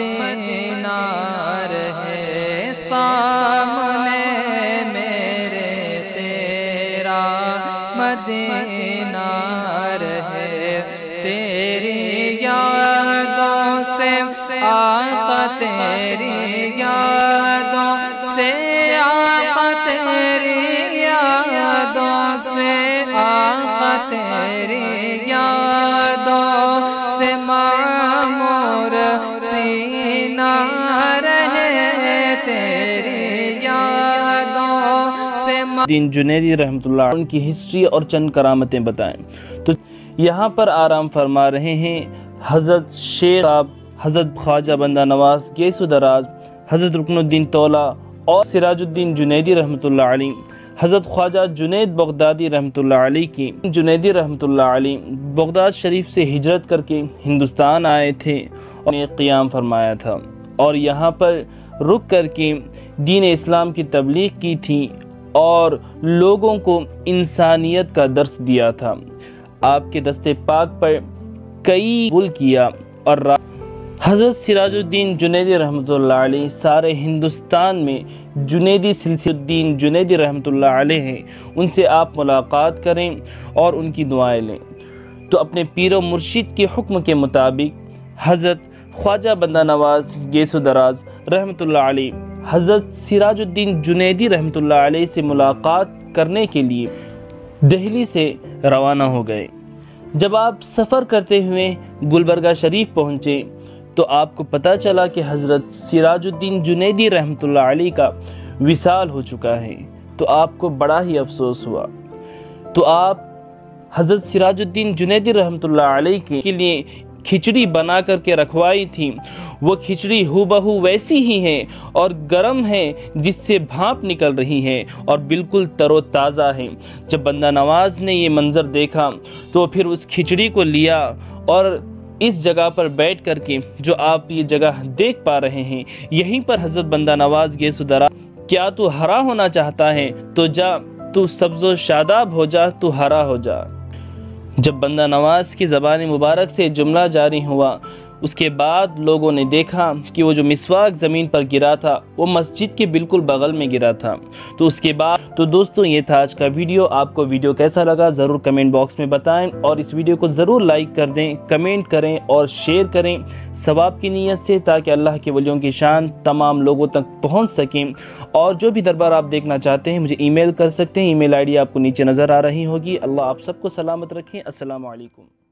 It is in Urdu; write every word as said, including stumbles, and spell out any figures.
مدینہ رہے سامنے میرے تیرا مدینہ رہے، تیری یادوں سے آقا، تیری یادوں سے آقا، تیری یادوں سے آقا، تیری یادوں سے معمور سینہ رہے، تیری یادوں سے دین جنیدی رحمۃ اللہ ان کی ہسٹری اور چند کرامتیں بتائیں۔ تو یہاں پر آرام فرما رہے ہیں حضرت شیخ صاحب، حضرت خواجہ بندہ نواز گیس و دراز، حضرت رکن الدین تولا اور سراج الدین جنیدی رحمۃ اللہ علیہ، حضرت خواجہ جنید بغدادی رحمۃ اللہ علیہ کی جنیدی رحمۃ اللہ علیہ بغداد شریف سے ہجرت کر کے ہندوستان آئے تھے اور نے قیام فرمایا تھا، اور یہاں پر رک کر کے دین اسلام کی تبلیغ کی تھی اور لوگوں کو انسانیت کا درس دیا تھا۔ آپ کے دست پاک پر کئی قبول کیا، اور حضرت سراج الدین جنیدی رحمۃ اللہ علیہ سارے ہندوستان میں جنیدی سلسلہ الدین جنیدی رحمۃ اللہ علیہ ہیں، ان سے آپ ملاقات کریں اور ان کی دعائیں لیں۔ تو اپنے پیر و مرشد کے حکم کے مطابق حضرت خواجہ بندہ نواز گیس و دراز رحمۃ اللہ علیہ حضرت سراج الدین جنیدی رحمۃ اللہ علیہ سے ملاقات کرنے کے لیے دہلی سے روانہ ہو گئے۔ جب آپ سفر کرتے ہوئے گلبرگہ شریف پہنچے تو آپ کو پتہ چلا کہ حضرت سراج الدین جنیدی رحمۃ اللہ علیہ کا وصال ہو چکا ہے، تو آپ کو بڑا ہی افسوس ہوا۔ تو آپ حضرت سراج الدین جنیدی رحمۃ اللہ علیہ کے لیے کھچڑی بنا کر کے رکھوائی تھی، وہ کھچڑی ہو بہو ویسی ہی ہے اور گرم ہے جس سے بھاپ نکل رہی ہے اور بالکل تر و تازہ ہے۔ جب بندہ نواز نے یہ منظر دیکھا تو پھر اس کھچڑی کو لیا اور اس جگہ پر بیٹھ کر کے جو آپ یہ جگہ دیکھ پا رہے ہیں، یہیں پر حضرت بندہ نواز گیس و دراز، کیا تو ہرا ہونا چاہتا ہے تو جا، تو سبز و شاداب ہو جا، تو ہرا ہو جا۔ جب بندہ نواز کی زبان مبارک سے جملہ جاری ہوا، اس کے بعد لوگوں نے دیکھا کہ وہ جو مسواک زمین پر گرا تھا وہ مسجد کے بالکل بغل میں گرا تھا۔ تو اس کے بعد تو دوستوں یہ تھا آج کا ویڈیو۔ آپ کو ویڈیو کیسا لگا ضرور کمنٹ باکس میں بتائیں، اور اس ویڈیو کو ضرور لائک کر دیں، کمنٹ کریں اور شیئر کریں ثواب کی نیت سے، تاکہ اللہ کے ولیوں کی شان تمام لوگوں تک پہنچ سکیں۔ اور جو بھی دربار آپ دیکھنا چاہتے ہیں مجھے ای میل کر سکتے ہیں، ای میل آئی ڈی آپ کو نیچے نظر آ رہی ہوگی۔ اللہ آپ سب کو سلامت رکھیں۔ السلام علیکم۔